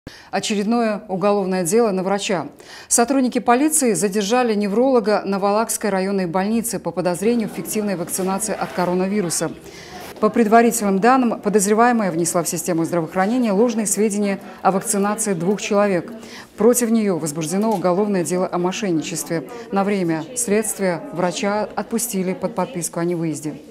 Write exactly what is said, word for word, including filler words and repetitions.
Очередное уголовное дело на врача. Сотрудники полиции задержали невролога Наволакской районной больницы по подозрению в фиктивной вакцинации от коронавируса. По предварительным данным, подозреваемая внесла в систему здравоохранения ложные сведения о вакцинации двух человек. Против нее возбуждено уголовное дело о мошенничестве. На время следствия врача отпустили под подписку о невыезде.